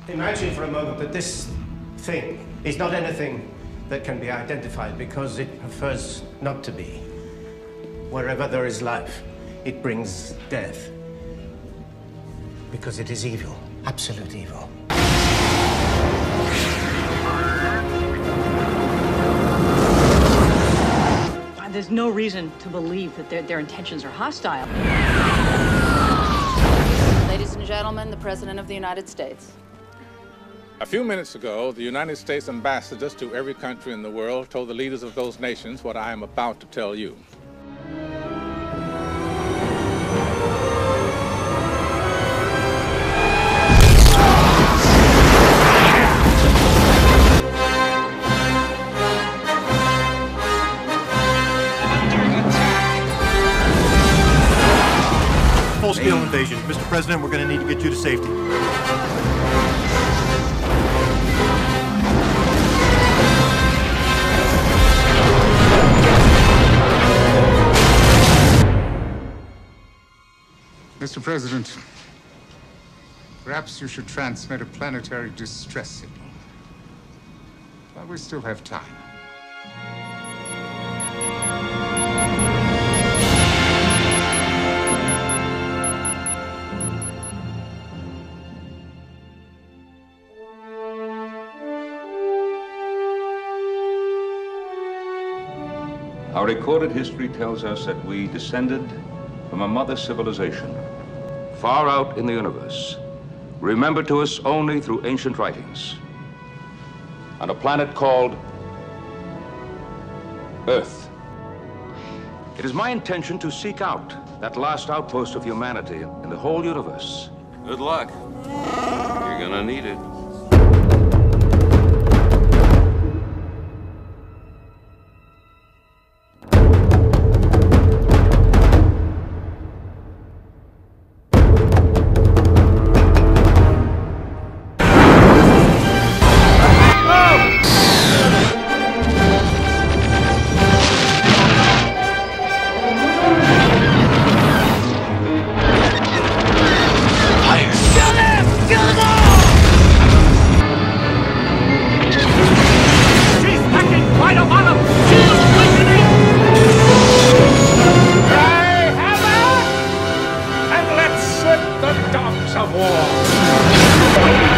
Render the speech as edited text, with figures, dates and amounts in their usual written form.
Imagine for a moment that this thing is not anything that can be identified because it prefers not to be. Wherever there is life, it brings death. Because it is evil, absolute evil. There's no reason to believe that their intentions are hostile. Ladies and gentlemen, the President of the United States. A few minutes ago, the United States ambassadors to every country in the world told the leaders of those nations what I am about to tell you. Full-scale invasion. Mr. President, we're going to need to get you to safety. Mr. President, perhaps you should transmit a planetary distress signal. While we still have time. Our recorded history tells us that we descended from a mother civilization, far out in the universe, remembered to us only through ancient writings, on a planet called Earth. It is my intention to seek out that last outpost of humanity in the whole universe. Good luck. You're gonna need it. Of war.